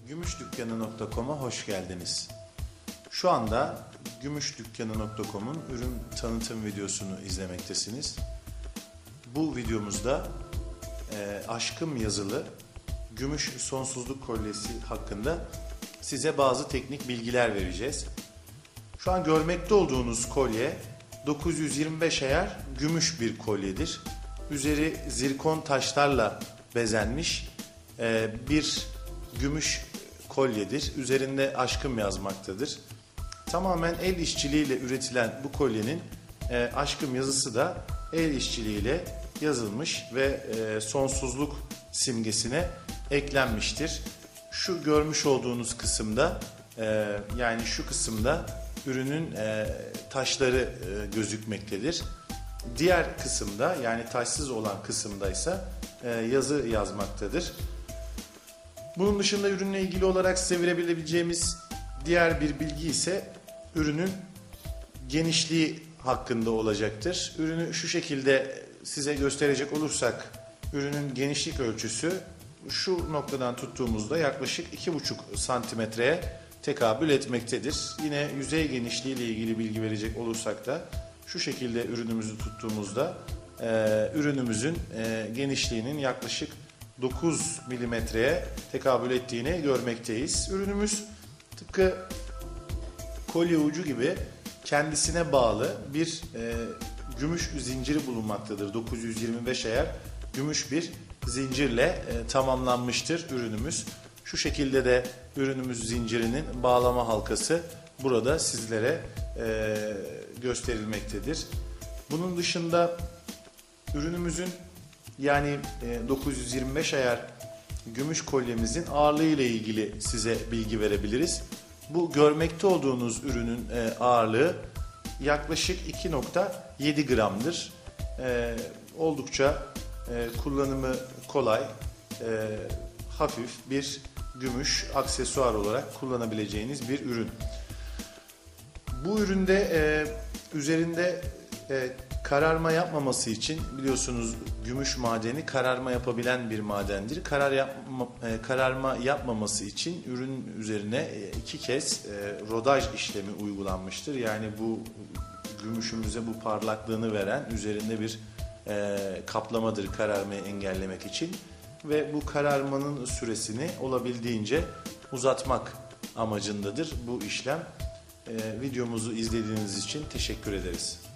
Gümüşdükkanı.com'a hoş geldiniz. Şu anda Gümüşdükkanı.com'un ürün tanıtım videosunu izlemektesiniz. Bu videomuzda aşkım yazılı gümüş sonsuzluk kolyesi hakkında size bazı teknik bilgiler vereceğiz. Şu an görmekte olduğunuz kolye 925 ayar gümüş bir kolyedir. Üzeri zirkon taşlarla bezenmiş bir gümüş kolyedir. Üzerinde aşkım yazmaktadır. Tamamen el işçiliğiyle üretilen bu kolyenin aşkım yazısı da el işçiliğiyle yazılmış ve sonsuzluk simgesine eklenmiştir. Şu görmüş olduğunuz kısımda yani şu kısımda ürünün taşları gözükmektedir. Diğer kısımda yani taşsız olan kısımda ise yazı yazmaktadır. Bunun dışında ürünle ilgili olarak size verebileceğimiz diğer bir bilgi ise ürünün genişliği hakkında olacaktır. Ürünü şu şekilde size gösterecek olursak ürünün genişlik ölçüsü şu noktadan tuttuğumuzda yaklaşık 2,5 santimetreye tekabül etmektedir. Yine yüzey genişliği ile ilgili bilgi verecek olursak da şu şekilde ürünümüzü tuttuğumuzda ürünümüzün genişliğinin yaklaşık 9 milimetreye tekabül ettiğini görmekteyiz. Ürünümüz tıpkı kolye ucu gibi kendisine bağlı bir gümüş zinciri bulunmaktadır. 925 ayar gümüş bir zincirle tamamlanmıştır ürünümüz. Şu şekilde de ürünümüz zincirinin bağlama halkası burada sizlere gösterilmektedir. Bunun dışında ürünümüzün yani 925 ayar gümüş kolyemizin ağırlığı ile ilgili size bilgi verebiliriz. Bu görmekte olduğunuz ürünün ağırlığı yaklaşık 2,7 gramdır. Oldukça kullanımı kolay, hafif bir gümüş aksesuar olarak kullanabileceğiniz bir ürün. Bu üründe üzerinde kararma yapmaması için biliyorsunuz gümüş madeni kararma yapabilen bir madendir. Kararma yapmaması için ürün üzerine 2 kez rodaj işlemi uygulanmıştır. Yani bu gümüşümüze bu parlaklığını veren üzerinde bir kaplamadır kararmayı engellemek için. Ve bu kararmanın süresini olabildiğince uzatmak amacındadır bu işlem. Videomuzu izlediğiniz için teşekkür ederiz.